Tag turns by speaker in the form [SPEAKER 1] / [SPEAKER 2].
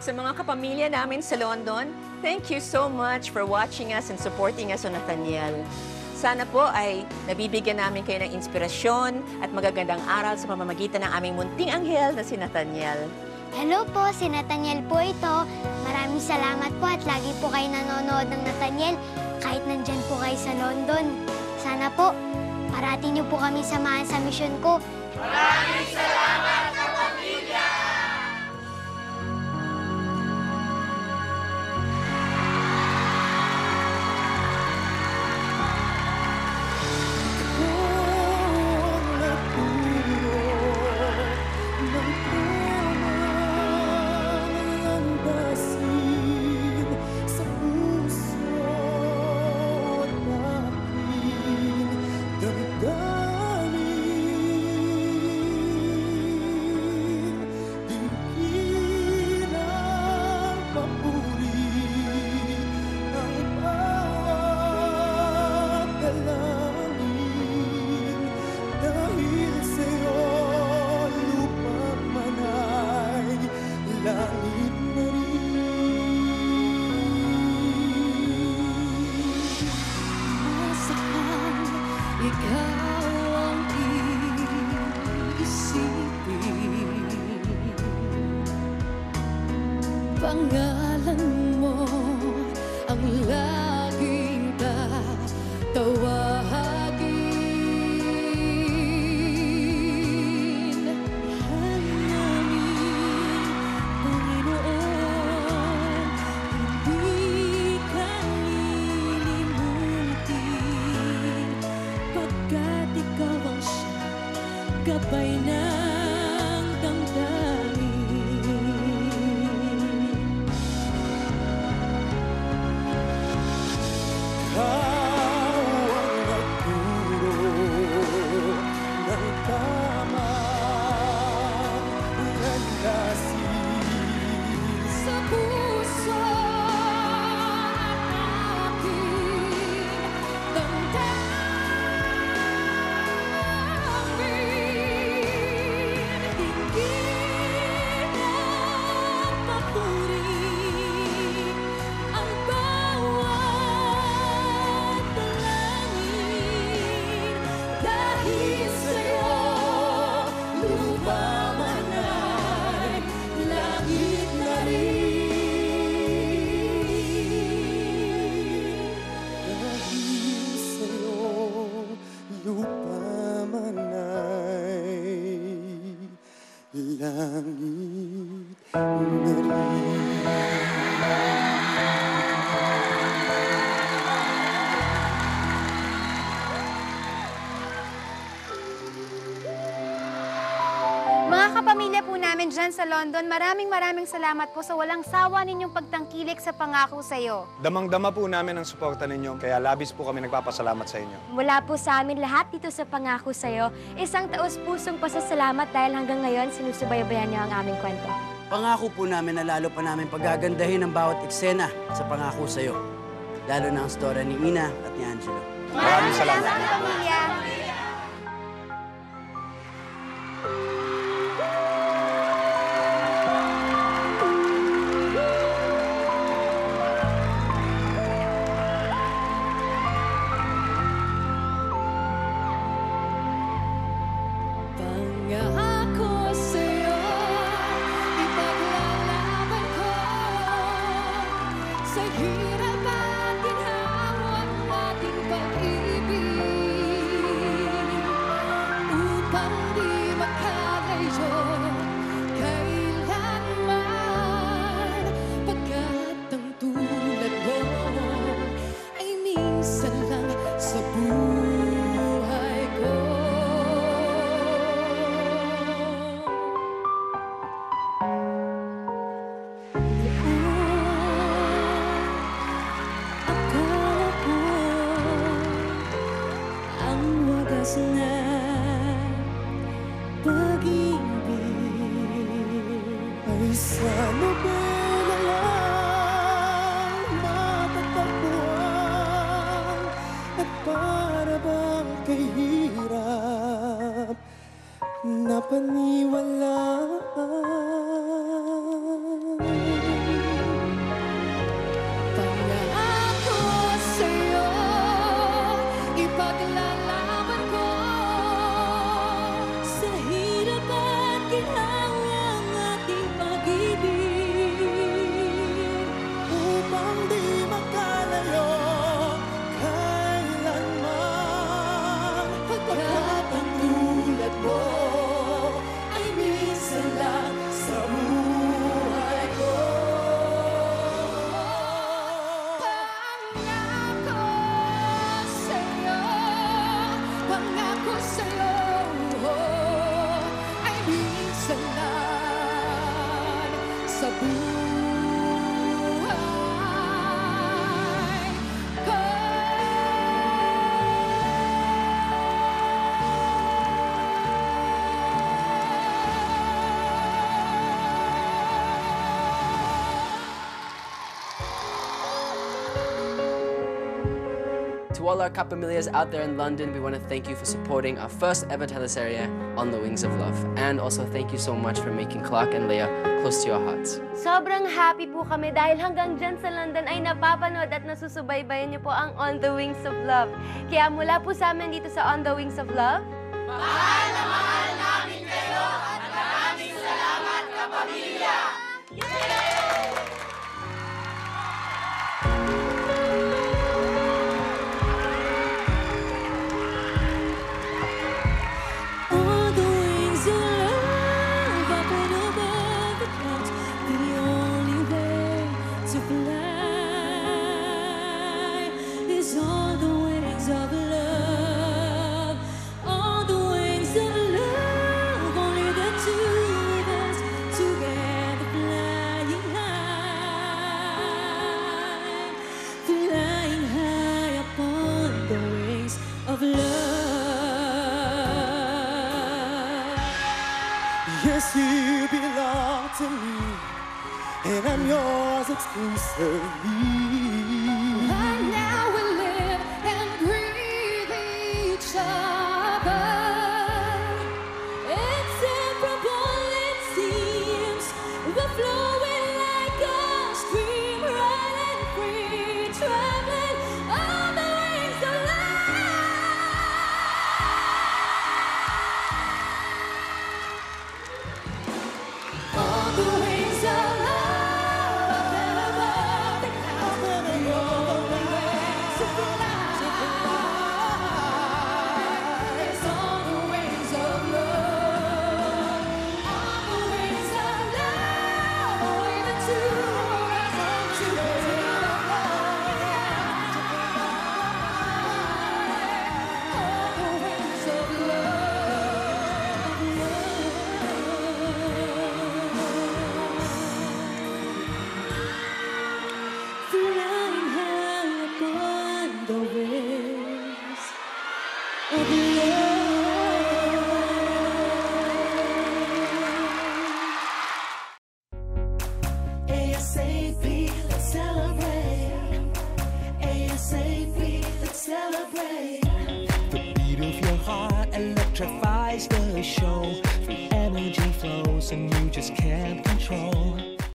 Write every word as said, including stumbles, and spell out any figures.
[SPEAKER 1] Sa mga kapamilya namin sa London, thank you so much for watching us and supporting us on Nathaniel. Sana po ay nabibigyan namin kayo ng inspirasyon at magagandang aral sa pamamagitan ng aming munting anghel na si Nathaniel.
[SPEAKER 2] Hello po, si Nathaniel po ito. Maraming salamat po at lagi po kayo nanonood ng Nathaniel kahit nandyan po kayo sa London. Sana po, parati niyo po kami samahan sa misyon ko.
[SPEAKER 3] Maraming salamat, kapamilya!
[SPEAKER 4] Pangalan mo ang laging tatawagin. Mahal namin, Panginoon, hindi ka lilimutin, pagkat ikaw ang siyang gabay ng damdamin. Sa puso at aking damdamin, higit at papuri ang bawat dalangin. Dahil sa'yo, lupa man ay langit na rin.
[SPEAKER 5] Dahil sa'yo, lupa man ay langit na rin.
[SPEAKER 6] Mga kapamilya po namin dyan sa London, maraming maraming salamat po sa walang sawa ninyong pagtangkilik sa pangako sa iyo.
[SPEAKER 7] Damang-dama po namin ang suporta ninyo, kaya labis po kami nagpapasalamat sa inyo.
[SPEAKER 8] Mula po sa amin lahat dito sa Pangako Sa'yo, isang taos-pusong pasasalamat dahil hanggang ngayon sinusubaybayan niyo ang aming kwento.
[SPEAKER 9] Pangako po namin na lalo pa namin pagagandahin ang bawat eksena sa Pangako Sa'yo. Lalo na ang storya ni Ina at ni Angelo.
[SPEAKER 7] Maraming salamat.
[SPEAKER 6] Pamilya.
[SPEAKER 4] Pangako sa'yo, ipaglalaban ko sa hirap at ginhawa ang ating pag-ibig, upang di makalayo kailanman, pagkat ang tulad mo ay minsan lang sa buhay ko. Na pag-ibig
[SPEAKER 5] Ay sana ba na lang matatagpuan, at para bang kahirap na paniwalaan.
[SPEAKER 4] sa buhay ko.
[SPEAKER 10] To all our Kapamillas out there in London, we want to thank you for supporting our first ever teleserye, On the Wings of Love. And also thank you so much for making Clark and Leia close to your hearts.
[SPEAKER 8] Sobrang happy po kami dahil hanggang dyan sa London ay napapanood at nasusubaybayan niyo po ang On the Wings of Love. Kaya mula po sa amin dito sa On the Wings of Love,
[SPEAKER 3] Mahal na mahal namin kayo at maraming salamat, Kapamilya!
[SPEAKER 4] On the wings of love, up and above the clouds, the only way to fly is on the wings of love. On the wings of love, only the two of us together flying high, flying high upon the wings of love.
[SPEAKER 5] Yes, you belong to me, and I'm yours exclusively.
[SPEAKER 4] And now we live and breathe each other. Inseparable it seems, we're flowing like a stream, running free, traveling on the wings of love. On the wings of love, up and above the clouds, the only way to fly is on the wings of love. On the wings of love, only the two of us together fly. On the wings of love. Flying high upon the wings of love. ASAP, let's celebrate. ASAP, let's celebrate.
[SPEAKER 5] The beat of your heart electrifies the show. The energy flows and you just can't control.